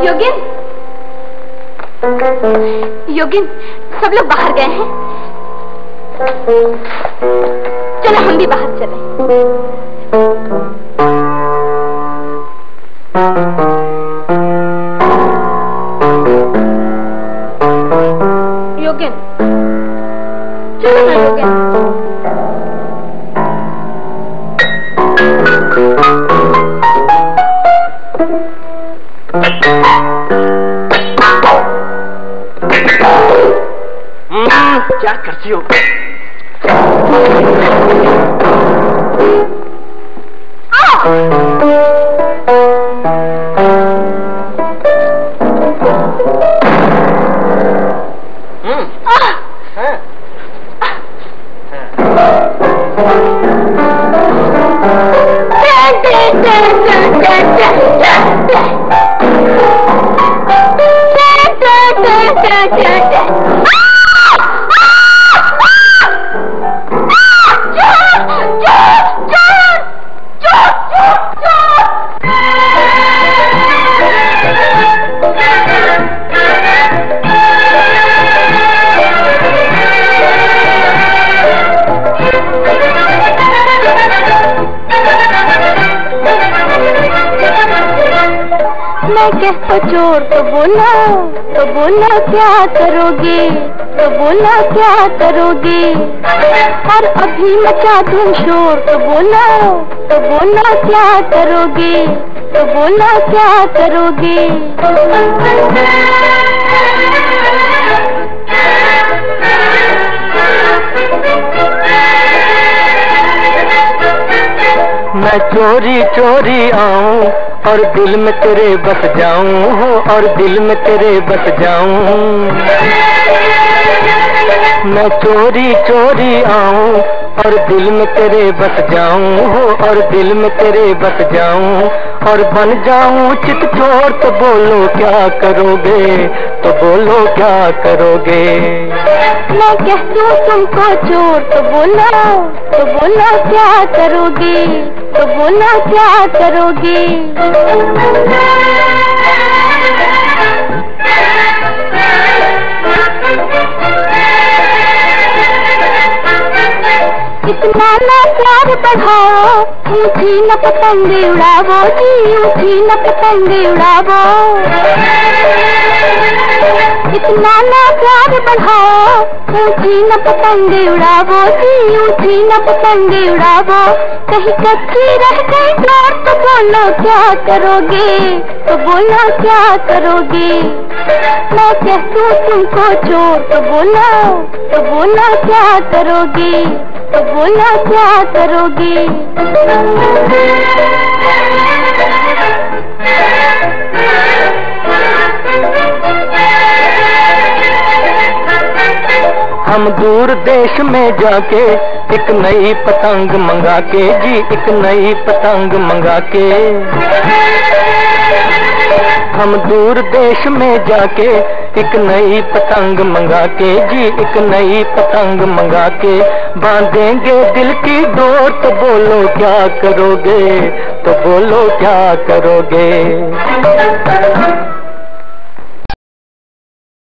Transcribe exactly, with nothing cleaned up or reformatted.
योगिन, योगिन, सब लोग बाहर गए हैं। चलो हम भी बाहर चलें। योगिन, चलो ना योगिन। क्या करती हो? तो चोर तो बोला, तो बोला क्या करोगे, तो बोला क्या करोगे, और अभी मचा तुम शोर, तो बोला, तो बोला क्या करोगे, तो बोला क्या करोगे। मैं चोरी चोरी आऊं और दिल में तेरे बस जाऊं हो, और दिल में तेरे बस जाऊं। मैं चोरी चोरी आऊं और दिल में तेरे बस जाऊं हो, और दिल में तेरे बस जाऊं, और बन जाऊं चित चोर। तो बोलो क्या करोगे, तो बोलो क्या करोगे। मैं कह दूं तुमको चोर, तो बोला, तो बोला क्या करोगे, तो बोला क्या करोगे। इतना ना प्यार बढ़ाओ, ऊंची न पतंगे उड़ावो जी, ऊंची न पतंगे उड़ावो। इतना ना प्यार बढ़ाओ, ऊंची न पतंगे उड़ावो जी, ऊंची न पतंगे उड़ावो। कहीं कच्ची रह गई डोर, तो बोलो क्या करोगे, तो बोलो क्या करोगे। मैं कह दूं तुमको चोर, तो बोलो, तो बोलो क्या करोगे, तो बोला क्या करोगे। हम दूर देश में जाके एक नई पतंग मंगा के जी, एक नई पतंग मंगा के। हम दूर देश में जाके एक नई पतंग मंगा के जी, एक नई पतंग मंगा के बांधेंगे दिल की डोर। तो बोलो क्या करोगे, तो बोलो क्या करोगे।